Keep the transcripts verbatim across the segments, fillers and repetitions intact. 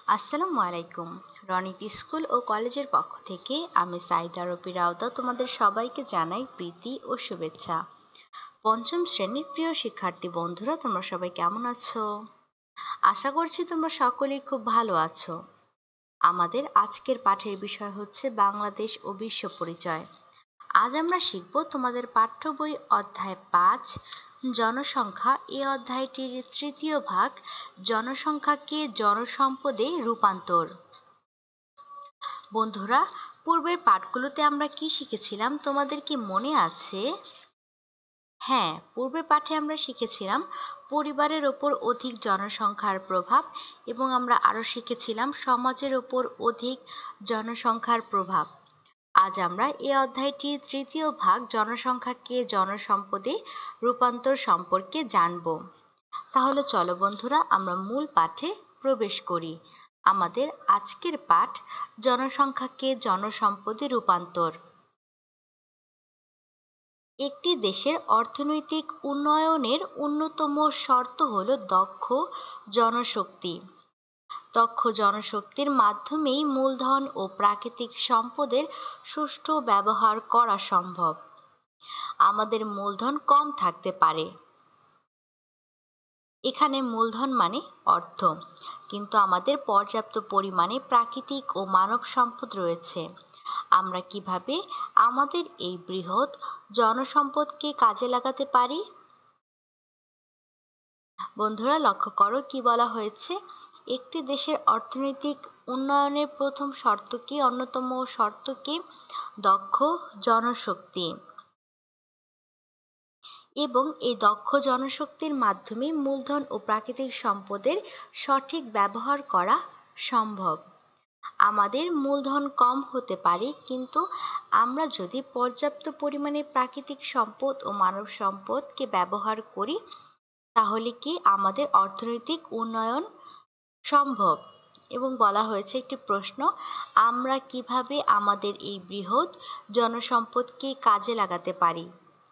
আসসালামু আলাইকুম। রনিত স্কুল ও কলেজের পক্ষ থেকে আমি সাইদা রবি রাউদা তোমাদের সবাইকে জানাই প্রীতি ও শুভেচ্ছা। পঞ্চম শ্রেণীর প্রিয় শিক্ষার্থী বন্ধুরা, তোমরা সবাই কেমন আছো? আশা করছি তোমরা সকলেই খুব ভালো আছো। আমাদের আজকের পাঠের বিষয় হচ্ছে বাংলাদেশ ও বিশ্ব পরিচয়। আজ আমরা শিখব তোমাদের পাঠ্য বই অধ্যায় পাঁচ জনসংখ্যা, এই অধ্যায়টির তৃতীয় ভাগ জনসংখ্যাকে জনসম্পদে রূপান্তর। বন্ধুরা, পূর্বের পাঠগুলোতে আমরা কি শিখেছিলাম তোমাদের কি মনে আছে? হ্যাঁ, পূর্বের পাঠে আমরা শিখেছিলাম পরিবারের ওপর অধিক জনসংখ্যার প্রভাব এবং আমরা আরো শিখেছিলাম সমাজের ওপর অধিক জনসংখ্যার প্রভাব। আজ আমরা এই অধ্যায়টির তৃতীয় ভাগ জনসংখ্যাকে জনসম্পদে রূপান্তর সম্পর্কে জানব। তাহলে চলো বন্ধুরা, আমরা মূল পাঠে প্রবেশ করি। আমাদের আজকের পাঠ জনসংখ্যাকে জনসম্পদে রূপান্তর। একটি দেশের অর্থনৈতিক উন্নয়নের অন্যতম শর্ত হলো দক্ষ জনশক্তি। দক্ষ জনশক্তির মাধ্যমেই মূলধন ও প্রাকৃতিক সম্পদের সুষ্ঠু ব্যবহার করা সম্ভব। আমাদের মূলধন কম থাকতে পারে, এখানে মূলধন মানে অর্থ, কিন্তু আমাদের পর্যাপ্ত পরিমাণে প্রাকৃতিক ও মানব সম্পদ রয়েছে। আমরা কিভাবে আমাদের এই বৃহৎ জনসম্পদকে কাজে লাগাতে পারি? বন্ধুরা, লক্ষ্য করো কি বলা হয়েছে। একটি দেশের অর্থনৈতিক উন্নয়নের প্রথম শর্ত কি, অন্যতম শর্ত কি? দক্ষ জনশক্তি। এবং এই দক্ষ জনশক্তির মাধ্যমে মূলধন ও প্রাকৃতিক সম্পদের সঠিক ব্যবহার করা সম্ভব। আমাদের মূলধন কম হতে পারে, কিন্তু আমরা যদি পর্যাপ্ত পরিমাণে প্রাকৃতিক সম্পদ ও মানব সম্পদকে ব্যবহার করি, তাহলে কি আমাদের অর্থনৈতিক উন্নয়ন সম্ভব। এবং বলা হয়েছে একটি প্রশ্ন, আমরা কিভাবে আমাদের এই বৃহৎ জনসম্পদকে কাজে লাগাতে পারি?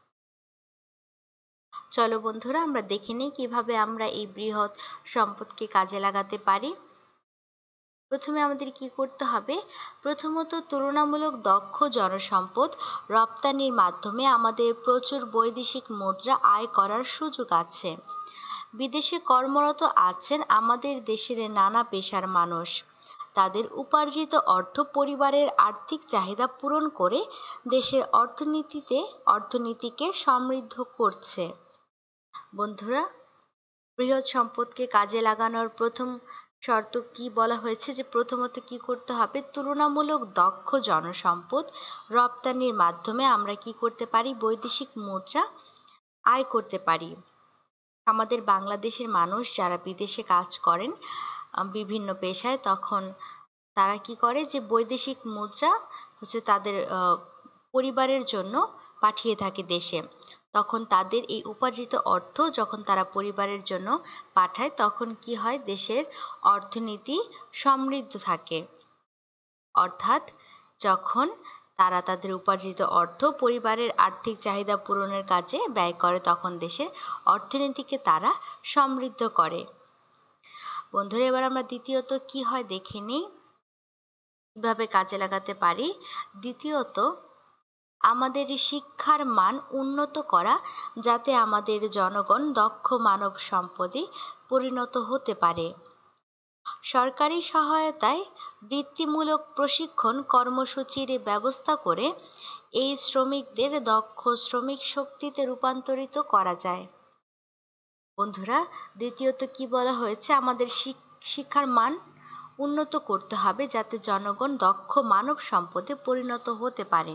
চলো বন্ধুরা, আমরা দেখে নিই কিভাবে আমরা এই বৃহৎ সম্পদকে কাজে লাগাতে পারি। প্রথমে আমাদের কি করতে হবে? প্রথমত, তুলনামূলক দক্ষ জনসম্পদ রপ্তানির মাধ্যমে আমাদের প্রচুর বৈদেশিক মুদ্রা আয় করার সুযোগ আছে। বিদেশে কর্মরত আছেন আমাদের দেশের নানা পেশার মানুষ। তাদের উপার্জিত অর্থ পরিবারের আর্থিক চাহিদা পূরণ করে দেশের অর্থনীতিতে অর্থনীতিকে সমৃদ্ধ করছে। বন্ধুরা, বৃহৎ সম্পদকে কাজে লাগানোর প্রথম শর্ত কি বলা হয়েছে? যে প্রথমত কি করতে হবে? তুলনামূলক দক্ষ জনসম্পদ রপ্তানির মাধ্যমে আমরা কি করতে পারি? বৈদেশিক মুদ্রা আয় করতে পারি। আমাদের বাংলাদেশের মানুষ যারা বিদেশে কাজ করেন বিভিন্ন পেশায়, তখন তারা কি করে? যে বৈদেশিক মুদ্রা হচ্ছে তাদের পরিবারের জন্য পাঠিয়ে থাকে দেশে। তখন তাদের এই উপার্জিত অর্থ যখন তারা পরিবারের জন্য পাঠায়, তখন কি হয়? দেশের অর্থনীতি সমৃদ্ধ থাকে। অর্থাৎ যখন তারা তাদের উপার্জিত অর্থ পরিবারের আর্থিক চাহিদা পূরণের কাজে ব্যয় করে, তখন দেশের অর্থনীতিকে তারা সমৃদ্ধ করে। বন্ধুরা, এবার আমরা দ্বিতীয়ত কি হয় দেখে নিই কিভাবে কাজে লাগাতে পারি। দ্বিতীয়ত, আমাদের শিক্ষার মান উন্নত করা, যাতে আমাদের জনগণ দক্ষ মানব সম্পদে পরিণত হতে পারে। সরকারি সহায়তায় বৃত্তিমূলক প্রশিক্ষণ কর্মসূচির ব্যবস্থা করে এই শ্রমিকদের দক্ষ শ্রমিক শক্তিতে রূপান্তরিত করা যায়। বন্ধুরা, দ্বিতীয়ত কি বলা হয়েছে? আমাদের শিক্ষার মান উন্নত করতে হবে, যাতে জনগণ দক্ষ মানব সম্পদে পরিণত হতে পারে।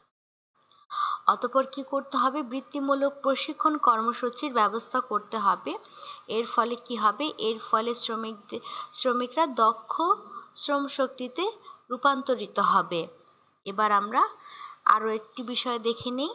অতঃপর কি করতে হবে? বৃত্তিমূলক প্রশিক্ষণ কর্মসূচির ব্যবস্থা করতে হবে। এর ফলে কি হবে? এর ফলে শ্রমিকদের শ্রমিকরা দক্ষ শ্রম শক্তিতে রূপান্তরিত হবে। এবার আমরা আরো একটি বিষয় দেখে নিই।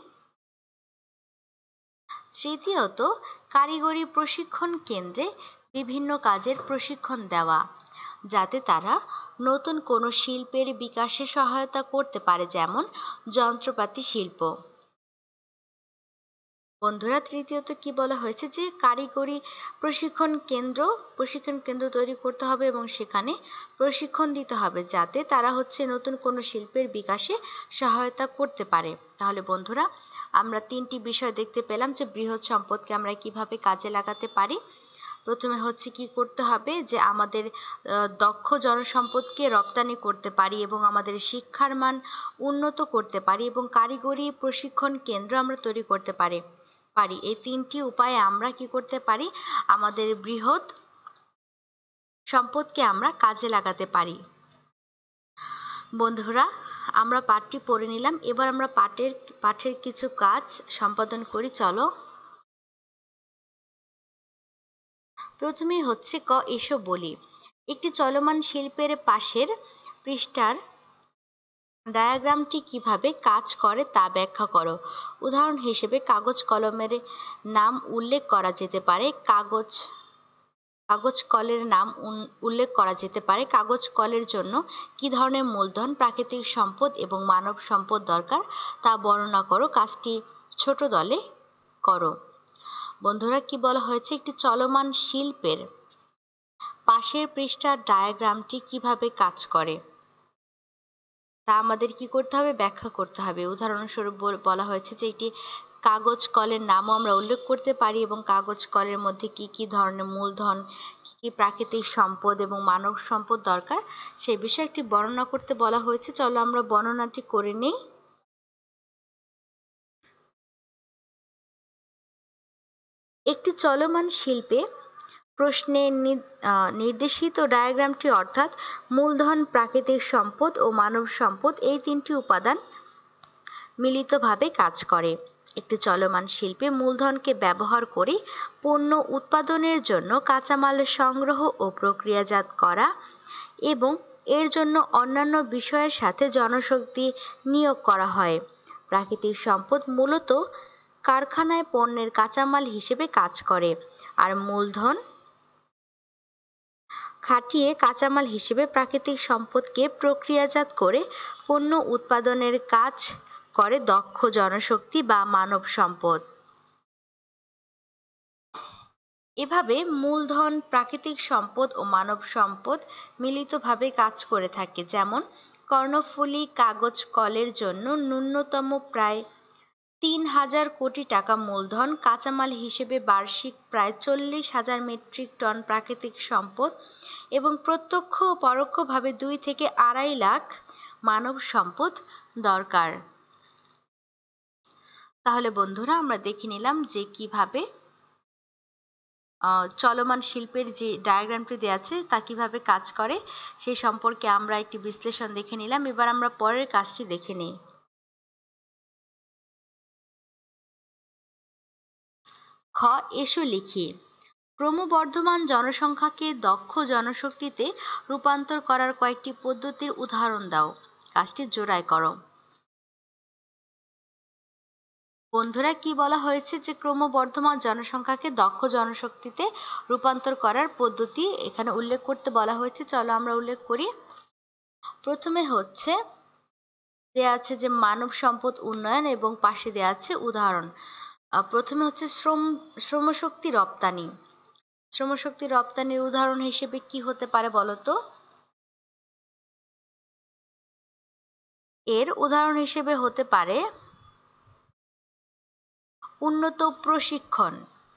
তৃতীয়ত, কারিগরি প্রশিক্ষণ কেন্দ্রে বিভিন্ন কাজের প্রশিক্ষণ দেওয়া, যাতে তারা নতুন কোনো শিল্পের বিকাশে সহায়তা করতে পারে, যেমন যন্ত্রপাতি শিল্প। বন্ধুরা, তৃতীয়ত কি বলা হয়েছে যে কারিগরি প্রশিক্ষণ কেন্দ্র প্রশিক্ষণ কেন্দ্র তৈরি করতে হবে এবং সেখানে প্রশিক্ষণ দিতে হবে যাতে তারা হচ্ছে নতুন কোনো শিল্পের বিকাশে সহায়তা করতে পারে। তাহলে বন্ধুরা, আমরা তিনটি বিষয় দেখতে পেলাম যে বৃহৎ সম্পদকে আমরা কিভাবে কাজে লাগাতে পারি। প্রথমে হচ্ছে কি করতে হবে যে আমাদের দক্ষ জনসম্পদকে রপ্তানি করতে পারি এবং আমাদের শিক্ষার মান উন্নত করতে পারি এবং কারিগরি প্রশিক্ষণ কেন্দ্র আমরা তৈরি করতে পারি পারি এই তিনটি উপায়ে আমরা কি করতে পারি, আমাদের বৃহৎ সম্পদকে আমরা কাজে লাগাতে পারি। বন্ধুরা, আমরা পাঠটি পড়ে নিলাম, এবার আমরা পাঠের পাঠের কিছু কাজ সম্পাদন করি। চলো। প্রথমেই হচ্ছে ক এসো বলি। একটি চলমান শিল্পের পাশের পৃষ্ঠার ডায়াগ্রামটি কিভাবে কাজ করে তা ব্যাখ্যা করো। উদাহরণ হিসেবে কাগজ কলমের নাম উল্লেখ করা যেতে পারে কাগজ কাগজ কলের নাম উল্লেখ করা যেতে পারে কাগজ কলের জন্য কি ধরনের মূলধন, প্রাকৃতিক সম্পদ এবং মানব সম্পদ দরকার তা বর্ণনা করো। কাজটি ছোট দলে করো। বন্ধুরা, কি বলা হয়েছে, একটি চলমান শিল্পের পাশের পৃষ্ঠার ডায়াগ্রামটি কিভাবে কাজ করে তা আমাদের কি করতে হবে, ব্যাখ্যা করতে হবে। উদাহরণস্বরূপ বলা হয়েছে যে একটি কাগজ কলের নামও আমরা উল্লেখ করতে পারি এবং কাগজ কলের মধ্যে কি কি ধরনের মূলধন, কি কি প্রাকৃতিক সম্পদ এবং মানব সম্পদ দরকার সেই বিষয়ে একটি বর্ণনা করতে বলা হয়েছে। চলো আমরা বর্ণনাটি করে নেই। একটি চলমান শিল্পে প্রশ্নে নির্দেশিত ডায়াগ্রামটি অর্থাৎ মূলধন, প্রাকৃতিক সম্পদ ও মানব সম্পদ এই তিনটি উপাদান মিলিতভাবে কাজ করে। একটি চলমান শিল্পে মূলধনকে ব্যবহার করে পণ্য উৎপাদনের জন্য কাঁচামাল সংগ্রহ ও প্রক্রিয়াজাত করা এবং এর জন্য অন্যান্য বিষয়ের সাথে জনশক্তি নিয়োগ করা হয়। প্রাকৃতিক সম্পদ মূলত কারখানায় পণ্যের কাঁচামাল হিসেবে কাজ করে আর মূলধন খাটিয়ে কাঁচামাল হিসেবে প্রাকৃতিক সম্পদকে প্রক্রিয়াজাত করে পণ্য উৎপাদনের কাজ করে দক্ষ জনশক্তি বা মানব সম্পদ। এভাবে মূলধন, প্রাকৃতিক সম্পদ ও মানব সম্পদ মিলিতভাবে কাজ করে থাকে। যেমন কর্ণফুলী কাগজ কলের জন্য ন্যূনতম প্রায় তিন হাজার কোটি টাকা মূলধন, কাঁচামাল হিসেবে বার্ষিক প্রায় চল্লিশ হাজার মেট্রিক টন প্রাকৃতিক সম্পদ এবং প্রত্যক্ষ ও পরোক্ষভাবে দুই থেকে আড়াই লাখ মানব সম্পদ দরকার। তাহলে বন্ধুরা, আমরা দেখে নিলাম যে কিভাবে চলমান শিল্পের যে ডায়াগ্রামটি দেওয়া আছে তা কিভাবে কাজ করে সেই সম্পর্কে আমরা একটি বিশ্লেষণ দেখে নিলাম। এবার আমরা পরের কাজটি দেখে নিই। খ এসো লিখি। ক্রমবর্ধমান জনসংখ্যাকে দক্ষ জনশক্তিতে রূপান্তর করার কয়েকটি পদ্ধতির উদাহরণ দাও। কাজটি জোড়ায় করো। বন্ধুরা, কি বলা হয়েছে যে ক্রমবর্ধমান জনসংখ্যাকে দক্ষ জনশক্তিতে রূপান্তর করার পদ্ধতি এখানে উল্লেখ করতে বলা হয়েছে। চলো আমরা উল্লেখ করি। প্রথমে হচ্ছে দেয়া আছে যে মানব সম্পদ উন্নয়ন এবং পাশে দেয়া আছে উদাহরণ। প্রথমে হচ্ছে শ্রম শ্রমশক্তি রপ্তানি। শ্রমশক্তি রপ্তানির উদাহরণ হিসেবে কি হতে পারে বলতো? এর উদাহরণ হিসেবে হতে পারে উন্নত প্রশিক্ষণ।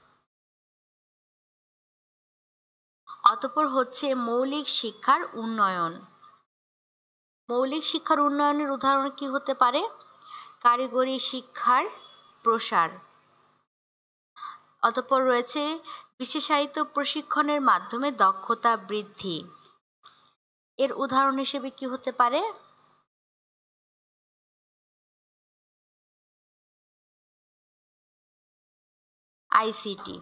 অতঃপর হচ্ছে মৌলিক শিক্ষার উন্নয়ন। মৌলিক শিক্ষার উন্নয়নের উদাহরণ কি হতে পারে? কারিগরি শিক্ষার প্রসার। অতঃপর রয়েছে বিশেষায়িত প্রশিক্ষণের মাধ্যমে দক্ষতা বৃদ্ধি। এর উদাহরণ হিসেবে কি হতে পারে? আইসিটি।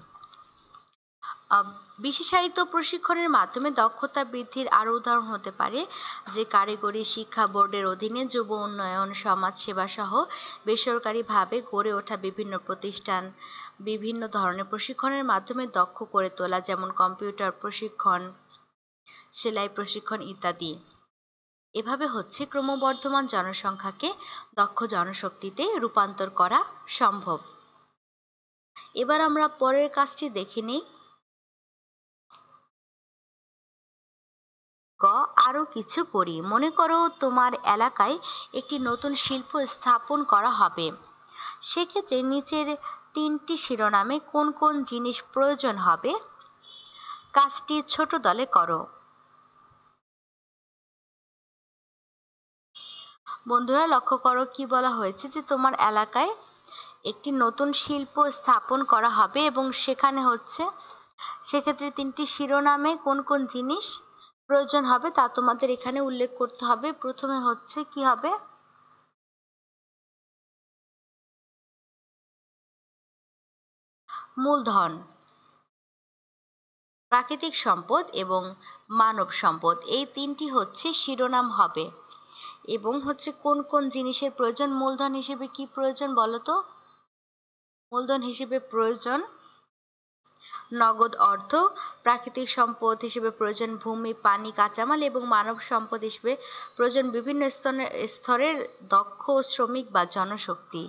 বিশেষায়িত প্রশিক্ষণের মাধ্যমে দক্ষতা বৃদ্ধির আরো উদাহরণ হতে পারে যে কারিগরি শিক্ষা বোর্ডের অধীনে যুব উন্নয়ন, সমাজ সেবা সহ বেসরকারিভাবে গড়ে ওঠা বিভিন্ন প্রতিষ্ঠান বিভিন্ন ধরনের প্রশিক্ষণের মাধ্যমে দক্ষ করে তোলা, যেমন কম্পিউটার প্রশিক্ষণ, সেলাই প্রশিক্ষণ ইত্যাদি। এভাবে হচ্ছে ক্রমবর্ধমান জনসংখ্যাকে দক্ষ জনশক্তিতে রূপান্তর করা সম্ভব। এবার আমরা পরের কাজটি দেখে নিই। ক, আরো কিছু করি। মনে করো তোমার এলাকায় একটি নতুন শিল্প স্থাপন করা হবে। সেক্ষেত্রে নিচের তিনটি শিরোনামে কোন কোন জিনিস প্রয়োজন হবে? কাজটি ছোট দলে করো। বন্ধুরা লক্ষ্য করো কি বলা হয়েছে, যে তোমার এলাকায় একটি নতুন শিল্প স্থাপন করা হবে এবং সেখানে হচ্ছে সেক্ষেত্রে তিনটি শিরোনামে কোন কোন জিনিস প্রয়োজন হবে তা তোমাদের এখানে উল্লেখ করতে হবে। প্রথমে হচ্ছে কি হবে? মূলধন, প্রাকৃতিক সম্পদ এবং মানব সম্পদ, এই তিনটি হচ্ছে শিরোনাম হবে। এবং হচ্ছে কোন কোন জিনিসের প্রয়োজন? মূলধন হিসেবে কি প্রয়োজন বলো তো? মূলধন হিসেবে প্রয়োজন নগদ অর্থ, প্রাকৃতিক সম্পদ হিসেবে প্রয়োজন ভূমি, পানি, কাঁচামাল এবং মানব সম্পদ হিসেবে প্রয়োজন বিভিন্ন স্তরের দক্ষ শ্রমিক বা জনশক্তি।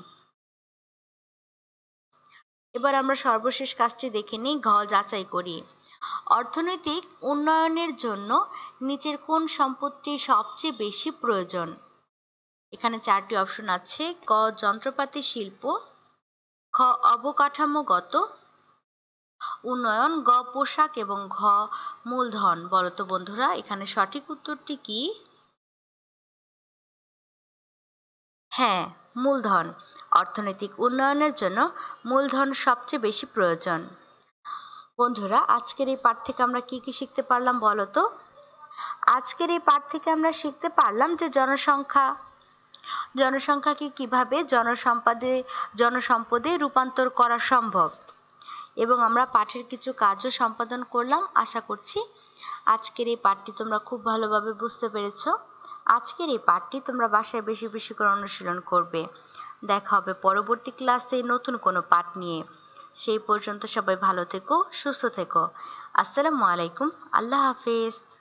এবার আমরা সর্বশেষ কাজটি দেখে নিই। ঘ, যাচাই করি। অর্থনৈতিক উন্নয়নের জন্য নিচের কোন সম্পদটি সবচেয়ে বেশি প্রয়োজন? এখানে চারটি অপশন আছে। ক, যন্ত্রপাতি শিল্প, খ, অবকাঠামোগত উন্নয়ন, গ, পোশাক এবং ঘ, মূলধন। বলতো বন্ধুরা এখানে সঠিক উত্তরটি কি? হ্যাঁ, মূলধন। অর্থনৈতিক উন্নয়নের জন্য মূলধন সবচেয়ে বেশি প্রয়োজন। বন্ধুরা আজকের এই পাঠ থেকে আমরা কি কি শিখতে পারলাম বলো তো? আজকের এই পাঠ থেকে আমরা শিখতে পারলাম যে জনসংখ্যা জনসংখ্যাকে কিভাবে জনসম্পদে জনসম্পদে রূপান্তর করা সম্ভব, এবং আমরা পাঠের কিছু কাজও সম্পাদন করলাম। আশা করছি আজকের এই পাঠটি তোমরা খুব ভালোভাবে বুঝতে পেরেছো। আজকের এই পাঠটি তোমরা বাসায় বেশি বেশি করে অনুশীলন করবে। দেখা হবে পরবর্তী ক্লাসে নতুন কোনো পাঠ নিয়ে। সেই পর্যন্ত সবাই ভালো থেকো, সুস্থ থেকো। আসসালামু আলাইকুম, আল্লাহ হাফেজ।